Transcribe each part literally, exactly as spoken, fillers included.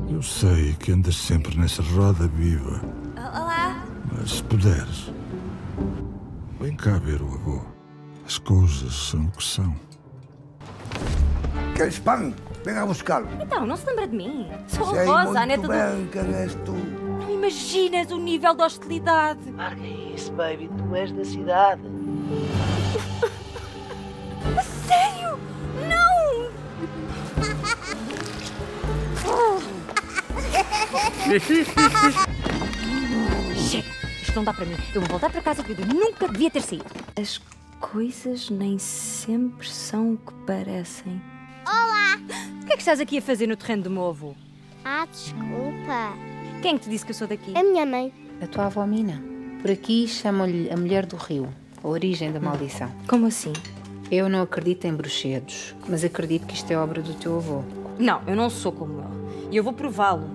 Eu sei que andas sempre nessa roda viva. Olá. Mas se puderes, vem cá ver o avô. As coisas são o que são. Queres pão? Venha buscá-lo. Então, não se lembra de mim? Sou Sei a Rosa, muito a neta bem do... quem és tu. Não imaginas o nível de hostilidade. Larga isso, baby. Tu és da cidade. A sério? Não! Chega! Isto não dá para mim. Eu vou voltar para casa que eu nunca devia ter saído. As coisas nem sempre são o que parecem. Olá! O que é que estás aqui a fazer no terreno do meu avô? Ah, desculpa. Quem é que te disse que eu sou daqui? A minha mãe. A tua avó Mina. Por aqui chamam-lhe a mulher do rio, a origem da maldição. Como assim? Eu não acredito em bruxedos, mas acredito que isto é obra do teu avô. Não, eu não sou como ele. E eu vou prová-lo.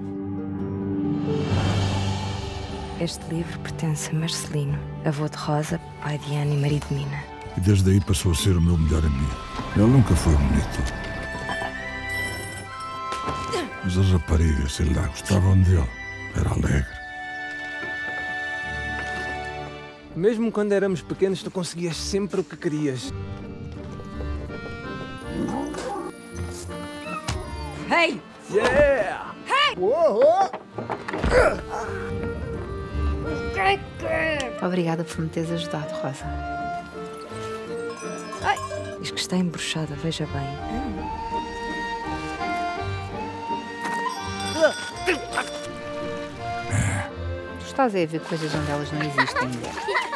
Este livro pertence a Marcelino, avô de Rosa, pai de Ana e marido de Mina. E desde aí passou a ser o meu melhor amigo. Ele nunca foi bonito. Mas as raparigas, sei lá, gostavam dele. Era alegre. Mesmo quando éramos pequenos, tu conseguias sempre o que querias. Hey! Yeah! Hey! Uou! Obrigada por me teres ajudado, Rosa. Ai! Diz que está embruxada, veja bem. Tu estás a ver coisas onde elas não existem, mulher.